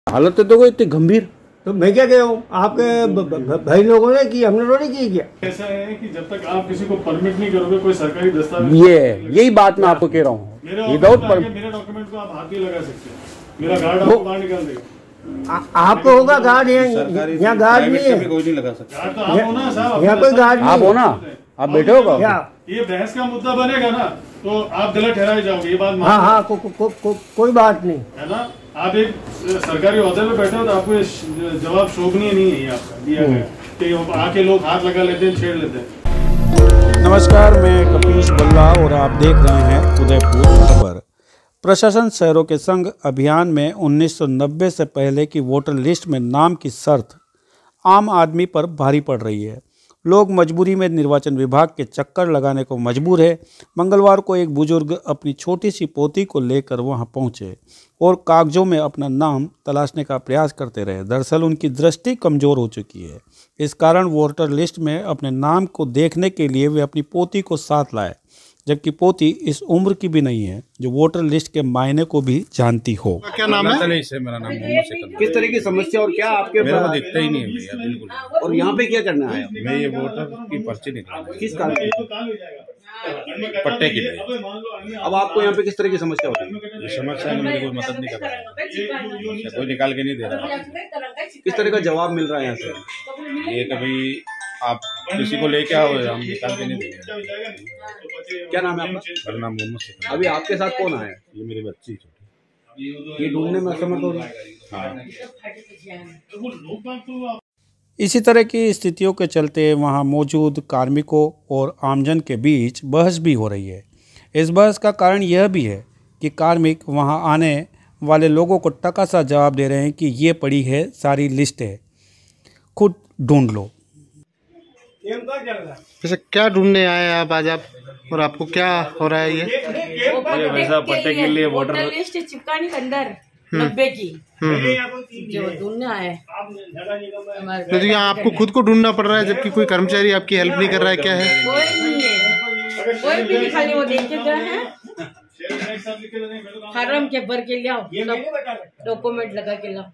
हालत तो देखो इतनी गंभीर। तो मैं क्या कह रहा हूँ, आपके भाई लोगों ने की, हमने थोड़ी की क्या। ऐसा है कि जब तक आप किसी को परमिट नहीं करोगे कोई सरकारी दस्तावेज, यही बात मैं आपको कह रहा हूँ। मेरे डॉक्यूमेंट को आप हाथ नहीं लगा सकते, मेरा गार्ड आपको बाहर निकाल देगा। आपको होगा गार्ड, यहाँ गार्ड नहीं है, कोई नहीं लगा सकता। गार्ड तो आप हो ना साहब, यहाँ कोई गार्ड नहीं। आप हो ना, आप बैठे हो क्या? ये बहस का मुद्दा बनेगा ना तो आप गलत ठहराए जाओगे, ये बात हाँ हाँ, कोई बात नहीं है ना। आप एक सरकारी ओहदे पे बैठे हो तो आपको जवाब शोभनीय नहीं है आपका दिया गया कि आके लोग हाथ लगा लेते हैं, छेड़ लेते हैं। नमस्कार, मैं कपीश बल्ला और आप देख रहे हैं उदयपुर खबर। प्रशासन शहरों के संग अभियान में 1990 से पहले की वोटर लिस्ट में नाम की शर्त आम आदमी पर भारी पड़ रही है। लोग मजबूरी में निर्वाचन विभाग के चक्कर लगाने को मजबूर है। मंगलवार को एक बुजुर्ग अपनी छोटी सी पोती को लेकर वहां पहुंचे और कागजों में अपना नाम तलाशने का प्रयास करते रहे। दरअसल उनकी दृष्टि कमज़ोर हो चुकी है। इस कारण वोटर लिस्ट में अपने नाम को देखने के लिए वे अपनी पोती को साथ लाए, जबकि पोती इस उम्र की भी नहीं है जो वोटर लिस्ट के मायने को भी जानती हो। क्या नाम है? मेरा नाम मोहम्मद सिकंदर। किस तरह की समस्या और क्या आपके मेरा को दिखता ही नहीं है भैया, बिल्कुल। और यहाँ पे क्या करना है? मैं ये वोटर की पर्ची निकालना, किस कारण? पट्टे के लिए। अब आपको यहाँ पे किस तरह की समस्या होती है? ये समस्या में मेरी कोई मदद नहीं कर रहा है, कोई निकाल के नहीं दे रहा है। किस तरह का जवाब मिल रहा है यहाँ से? ये कभी आप किसी को लेके आओ, हम निकाल के नहीं देंगे। क्या नाम है आपका? मेरा नाम मोहम्मद सिकंदर। अभी आपके साथ कौन आया? ये मेरी बच्ची छोटी। ये ढूंढने में असमर्थ हो रही है। हाँ। इसी तरह की स्थितियों के चलते वहां मौजूद कार्मिकों और आमजन के बीच बहस भी हो रही है। इस बहस का कारण यह भी है कि कार्मिक वहां आने वाले लोगों को टका सा जवाब दे रहे हैं कि ये पड़ी है सारी लिस्ट है, खुद ढूंढ लो। वैसे क्या ढूंढने आए आप आज आप, और आपको क्या हो रहा है? ये वैसा पट्टे के लिए वोटर लिस्ट चिपकाने के अंदर 90 की जो ढूंढने आए। तो यहाँ आपको खुद को ढूंढना पड़ रहा है, जबकि कोई कर्मचारी आपकी हेल्प नहीं कर रहा है, क्या है? कोई नहीं है, कोई भी नहीं, खाली वो देख के गए हैं, फार्म के भर के लाओ, डॉक्यूमेंट लगा के लाओ।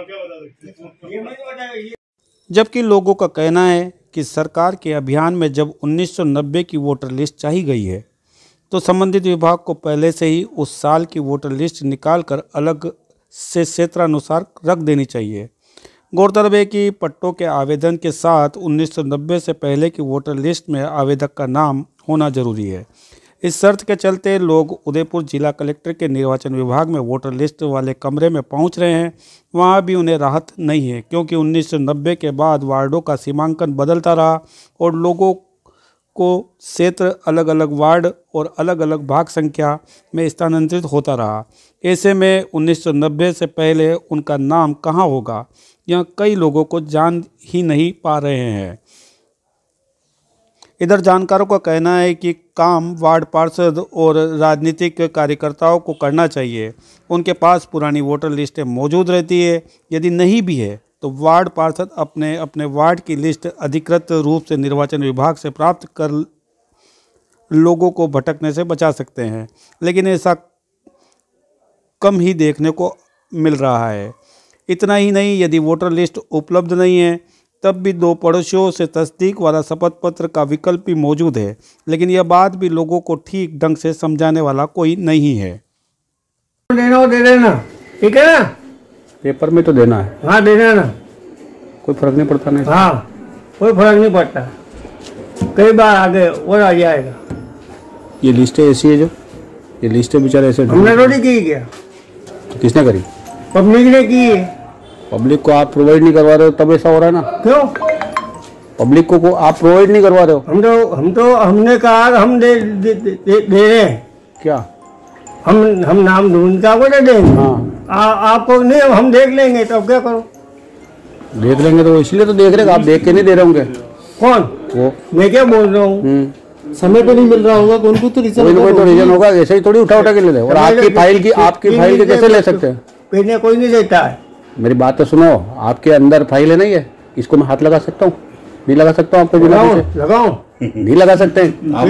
जबकि लोगों का कहना है कि सरकार के अभियान में जब 1990 की वोटर लिस्ट चाही गई है तो संबंधित विभाग को पहले से ही उस साल की वोटर लिस्ट निकालकर अलग से क्षेत्रानुसार रख देनी चाहिए। गौरतलब है कि पट्टों के आवेदन के साथ 1990 से पहले की वोटर लिस्ट में आवेदक का नाम होना जरूरी है। इस शर्त के चलते लोग उदयपुर जिला कलेक्टर के निर्वाचन विभाग में वोटर लिस्ट वाले कमरे में पहुंच रहे हैं। वहां भी उन्हें राहत नहीं है, क्योंकि 1990 के बाद वार्डों का सीमांकन बदलता रहा और लोगों को क्षेत्र अलग अलग वार्ड और अलग अलग भाग संख्या में स्थानांतरित होता रहा। ऐसे में 1990 से पहले उनका नाम कहां होगा, यह कई लोगों को जान ही नहीं पा रहे हैं। इधर जानकारों का कहना है कि काम वार्ड पार्षद और राजनीतिक कार्यकर्ताओं को करना चाहिए। उनके पास पुरानी वोटर लिस्टें मौजूद रहती है। यदि नहीं भी है तो वार्ड पार्षद अपने अपने वार्ड की लिस्ट अधिकृत रूप से निर्वाचन विभाग से प्राप्त कर लोगों को भटकने से बचा सकते हैं, लेकिन ऐसा कम ही देखने को मिल रहा है। इतना ही नहीं, यदि वोटर लिस्ट उपलब्ध नहीं है तब भी 2 पड़ोसियों से तस्दीक वाला शपथ पत्र का विकल्प भी मौजूद है, लेकिन यह बात भी लोगों को ठीक ढंग से समझाने वाला कोई नहीं है। देना हो दे देना, ठीक है ना? पेपर में तो देना है। हाँ देना ना, कोई फर्क नहीं पड़ता नहीं। हाँ कोई फर्क नहीं पड़ता, कई बार आगे और आ जाएगा। ये लिस्टें ऐसी है, जो ये लिस्टें बेचारे ऐसे हमने थोड़ी की क्या, तो किसने करी? पब्लिक ने की है। पब्लिक को आप प्रोवाइड नहीं करवा रहे हो तब ऐसा हो रहा है ना। क्यों? पब्लिक को आप प्रोवाइड नहीं करवा रहे हो। हमने कहा हम दे रहे हैं। क्या हम नाम ढूंढ का को दे देंगे। हाँ, आपको नहीं, हम देख लेंगे, तो क्या करो? देख लेंगे तो इसलिए तो देख रहे, आप देख के नहीं दे रहे होंगे। कौन? वो मैं क्या बोल रहा हूँ, समय तो नहीं मिल रहा होगा, कौन को तो रीजन होगा। ऐसे ही थोड़ी उठा के ले ले। और आपकी फाइल की कैसे ले सकते हैं? कोई नहीं देता है। मेरी बात तो सुनो, आपके अंदर फाइल है नहीं है, इसको मैं हाथ लगा सकता हूँ? नहीं लगा सकता हूँ आपको बिना लगाओ नहीं लगा सकते।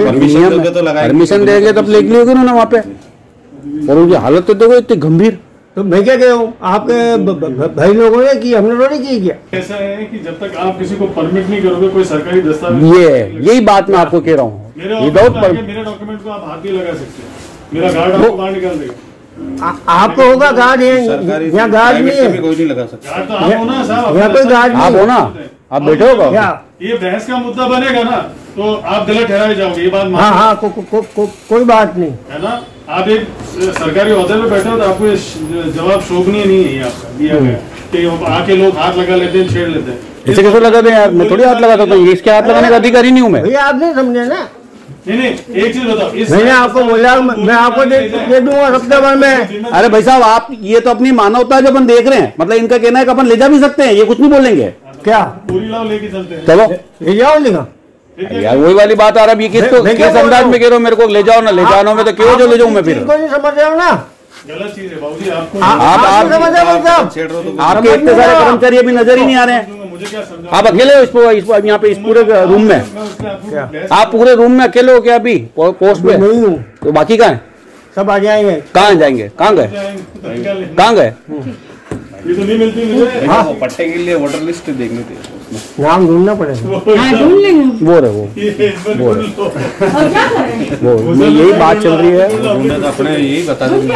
परमिशन देंगे तब लिख ली होगी उन्होंने वहाँ पे। और उनकी हालत तो देखो इतनी गंभीर। तो मैं क्या कह रहा हूँ, आपके भाई लोगों ने की, हमने थोड़ी की क्या। ऐसा है कि जब तक आप किसी को परमिट नहीं करोगे कोई सरकारी दस्तावेज, यही बात मैं आपको कह रहा हूँ। मेरे डॉक्यूमेंट को आप हाथ नहीं लगा सकते, मेरा गार्ड आपको बाहर निकाल देगा। आपको होगा गार्ड है, यहाँ गार्ड नहीं है, कोई नहीं लगा सकता। गार्ड तो आप हो ना साहब, यहाँ कोई गार्ड आप हो ना, आप बैठे हो क्या? ये बहस का मुद्दा बनेगा ना तो आप गलत ठहराए जाओगे, ये बात हाँ हाँ कोई बात नहीं है ना। आप एक सरकारी ओहदे पे बैठे हो तो आपको ये जवाब शोभनीय नहीं है ये आपका दिया गया कि आके लोग हाथ लगा लेते हैं, छेड़ लेते हैं। इसे कैसे लगा दें यार, मैं थोड़ी हाथ लगाता हूँ, इसके हाथ लगाने का अधिकारी नहीं हूँ मैं। भैया आप नहीं समझे ना, नहीं एक चीज बताओ, मैंने आपको बोला मैं आपको दे दूंगा हफ्ते भर में। अरे भाई साहब, आप ये तो अपनी मानवता जो अपन देख रहे हैं, मतलब इनका कहना है कि अपन ले जा भी सकते हैं, ये कुछ नहीं बोलेंगे क्या पूरी लाओ लेके चलते हैं। चलो ले जाओ लेगा यार, वही वाली बात आ रहा है। ये किस अंदाज में कह रहे हो मेरे को, ले जाओ ना, ले जाओ में तो क्यों जो ले जाऊं मैं फिर। नहीं समझ रहे हो ना, गलत चीज है बाबूजी। आपको आप समझ रहे हो साहब, आपके इतने सारे कर्मचारी अभी नजर ही नहीं आ रहे हैं। मुझे क्या समझा, आप अकेले हो इस यहाँ पे इस पूरे रूम में, आप पूरे रूम में अकेले हो क्या अभी पोस्ट पे? नहीं हूँ, तो बाकी कहाँ है? सब आ जाएंगे। कहाँ जाएंगे? कहाँ गए? कहाँ गए? ये तो नहीं मिलती मुझे। हाँ, वो पट्टे के लिए वोटर लिस्ट देखनी थी, नाम ढूंढना पड़ेगा। ढूंढ लेंगे। वो रहे वो और क्या करें? वो यही बात चल रही है। ढूंढना तो अपने यही बता देंगे।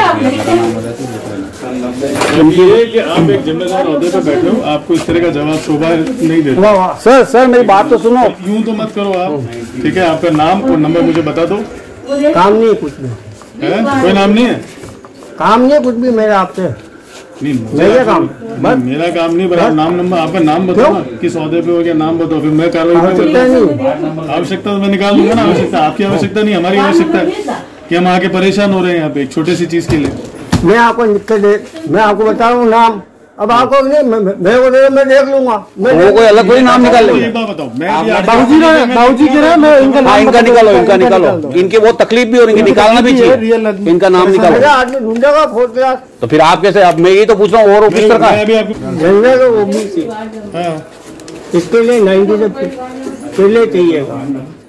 ये कि आप एक जिम्मेदार ओहदे पे बैठे हो, आपको इस तरह का जवाब शोभा नहीं देता। सर मेरी बात तो सुनो। यूं तो मत करो आप, ठीक है? आपका नाम और नंबर मुझे बता दो। काम नहीं है कुछ भी, कोई नाम नहीं है? काम नहीं है कुछ भी मेरा आपसे, नहीं मेरा काम मेरा काम नहीं, बराबर नाम नंबर आपका नाम बताओ ना, किस ओहदे पे हो गया, नाम बताओ, फिर मैं कार्रवाई आवश्यकता नहीं, करूंगा। आवश्यकता तो मैं निकाल दूंगा ना। आवश्यकता आपकी आवश्यकता नहीं, हमारी आवश्यकता है कि हम आके परेशान हो रहे हैं यहाँ पे एक छोटी सी चीज के लिए। मैं आपको लिख दे, मैं आपको बता रहा हूँ नाम, अब आपको नहीं मैं वो दे, मैं देख लूंगा। वो कोई अलग कोई नाम निकाल लेंगे। एक बात बताओ, मैं बाबूजी कह रहे हैं, मैं इनका इनका निकालो, इनकी बहुत तकलीफ भी और इनकी निकालना भी चाहिए, इनका नाम निकालो। आदमी ढूंढेगा फोर्थ क्लास, तो फिर आप कैसे? अब मैं यही तो पूछ रहा हूँ, और ऑफिसर का है? जनरल का ओबीसी, इसके लिए 90 से पहले चाहिएगा,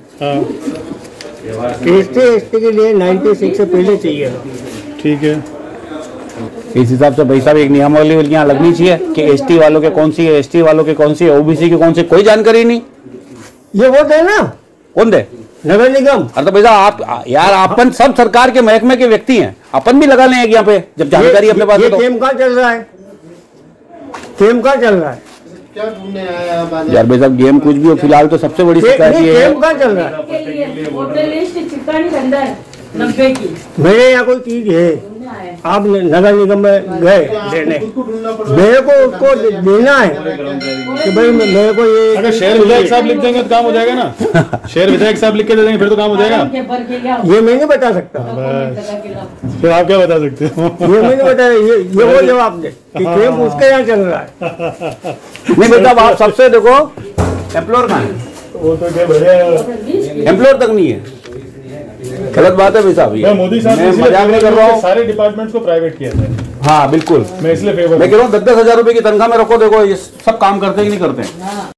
एसटी के लिए 96 से पहले चाहिएगा। ठीक है, इस हिसाब से भाई साहब एक नियमावली यहाँ लगनी चाहिए कि एसटी वालों के कौन सी है, एसटी वालों के कौन सी है, ओबीसी की कौन सी, कोई जानकारी नहीं। ये वो दे ना, कौन दे? नगर निगम। अरे तो भैया आप यार, अपन सब सरकार के महकमे के व्यक्ति हैं, अपन भी लगा लें यहाँ पे जब जानकारी अपने पास है तो। गेम कहाँ चल रहा है, गेम कहाँ चल रहा है क्या ढूंढने आया आप? यार भाई साहब, गेम कुछ भी हो, फिलहाल तो सबसे बड़ी शिकायत ये है। गेम कहाँ चल रहा है? वोटर लिस्ट चिकन के अंदर 90 की मेरे यहाँ कोई चीज है, आप नगर निगम में गए लेने, मेरे को उसको देना है कि भाई मेरे को ये। अगर शहर विधायक साहब लिख देंगे तो काम हो जाएगा ना। शहर विधायक साहब लिख के दे देंगे फिर तो काम हो जाएगा। ये मैं नहीं बता सकता, फिर आप क्या बता सकते हो? ये मैं नहीं बता, ये वो जवाब दे कि गेम उसके यहाँ चल रहा है। नहीं बेटा, आप सबसे देखो एम्प्लॉयर कहाँ है? वो तो क्या बढ़िया, एम्प्लॉयर तक नहीं है। गलत बात है भाई साहब, मैं मोदी साहब मैं मजाक नहीं कर रहा हूँ। सारे डिपार्टमेंट्स को प्राइवेट किया था। हाँ बिल्कुल, मैं इसलिए फेवर मैं कह रहा हूँ 10,000 रुपए की तनख्वाह में रखो, देखो ये सब काम करते कि नहीं करते हैं।